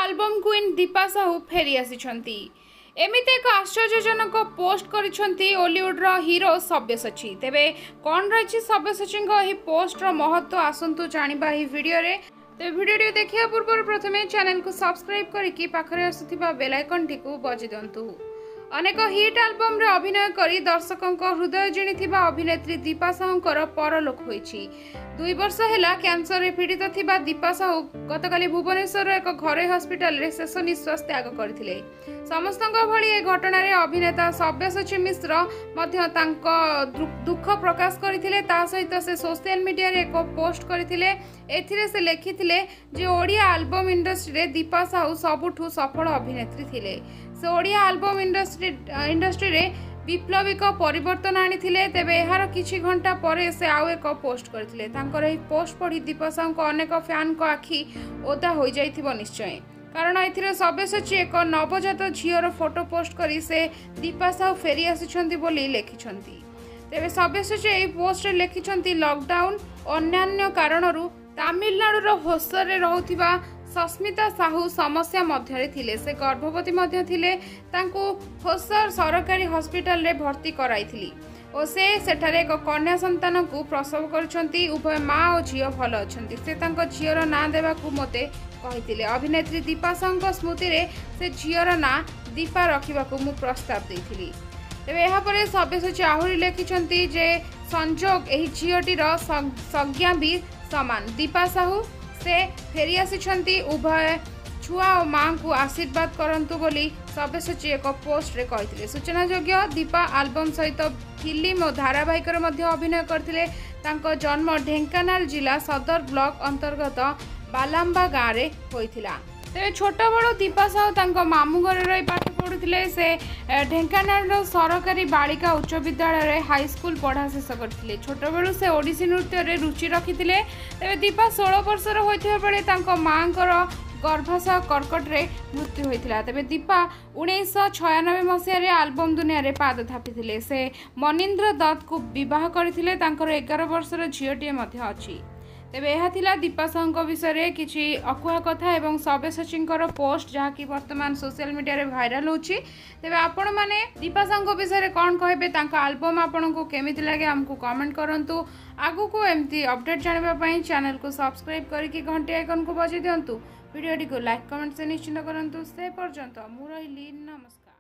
Album queen Deepa Sahu फेरी आसिछंती। एमिते एक आश्चर्यजनक पोस्ट करिछंती ओलीवुडर हीरो सब्यसाची। तेबे कौन रही सब्यसाची पोस्टर महत्व आसंतु जानिबा ही वीडियो रे। तेबे वीडियो देखिया पूर्व प्रथमे चैनल को सब्सक्राइब करिकी पाखरे आसुथिबा बेल आइकन टिकु बजि दियंतु। अनेक हिट आल्बम रे अभिनय करी दर्शकों हृदय जिणिथिबा अभिनेत्री दीपा साहूंकर परलोक होईछि। 2 वर्ष हेला कैंसर रे पीड़ित थिबा दीपा साहू गतकाली भुवनेश्वर एक घरोई हॉस्पिटल रे शेष निश्वास त्याग करथिले। समस्तक भली ए घटना रे अभिनेता सब्यसाची मिश्र मध्य तांको दुख प्रकाश करथिले। ता सहित से सोशल मीडिया रे एक पोस्ट करथिले। एथिरे से लिखिथिले जे ओडिया एल्बम इंडस्ट्री रे दीपा साहू सबुठु सफल अभिनेत्री थिले। से ओडिया एल्बम इंडस्ट्री रे विप्लविक परिवर्तन आनिथिले। तेबे एहार किछि घंटा परे से आउ एक पोस्ट करथिले। तांकर एही पोस्ट पढ़ी दीपा साहू को अनेक फैन को आखि ओदा होई जाइथिबो निश्चय, कारण एथिरे सब्यसाची एक नवजात झीवर फोटो पोस्ट करी से दीपा साहू फेरी आसिछंती बोली लेखिछंती। तेबे सब्यसाची एही पोस्ट रे लेखिछंती लॉकडाउन अन्यान्य कारणरू तमिलनाडुर होसर रे रहुथिबा सस्मिता साहू समस्या मध्य थिले। से गर्भवती मध्य थिले। तांको होसर सरकारी हॉस्पिटल रे भर्ती कराइथिली और से सेठारे एक कन्या संतान को प्रसव करछंती। उभय माँ और झियो भल अछंती। से तांको झियोर ना देबा को मते कहिथिले। अभिनेत्री दीपा साहूंक स्मृति रे से झियोर ना दीपा रखिबा को मु प्रस्ताव देइथिली। तेबे एहा परे सब्यसाची आहुरी लेखिछंती जे संजोग एही झियोटीर संज्ञा भी समान। दीपा साहू से फेरी आसिछंती। उभय छुआ और मां को आशीर्वाद करंतु बोली सब्यसाची एक पोस्ट रे कहिथिले। सूचनायोग्य दीपा एल्बम सहित फिल्म और धारावाहिक मध्ये अभिनय करथिले। तांको जन्म ढेंकानाल जिला सदर ब्लॉक अंतर्गत बालाम्बा गाँव रे होइथिला। तेबे छोट बड़ दीपा साहू तांको मामू घर रही पाठ पढ़ुथिले। से ढेंकानाल सरकारी बालिका उच्च विद्यालय रे हाई स्कूल पढ़ा शेष करथिले। छोट बेलू से ओडिसी नृत्य रे रुचि रखिथिले। तेबे दीपा 16 वर्षर होइथिबा बेले तांको मांकर गर्भाशय कर्कट रे मृत्यु होइथिला। तेबे दीपा 1996 मसीह रे एल्बम दुनिया रे पाद थापिथिले। से मनिंद्र दत्त को विवाह करथिले। तांकर 11 वर्षर झियोटिए मध्ये अछि। तेबे यह थिला दीपा साहू विषय रे किछि अकुहा कथा एवं सब्यसाचींकर पोस्ट जहाँकि वर्तमान सोशल मीडिया रे भाइराल होछि। तेबे आपण माने दीपा साहू विषय रे कोन कहबे, तांका एल्बम आपनको केमिति लागे हमकु कमेंट करंतु। आगु को एमती अपडेट जानिबा पई चैनल को सब्सक्राइब करके घंटी आइकन को बजाइ दियंतु। वीडियो को लाइक कमेंट से निश्चित करंतु। से पर्यंत मु रहिली नमस्कार।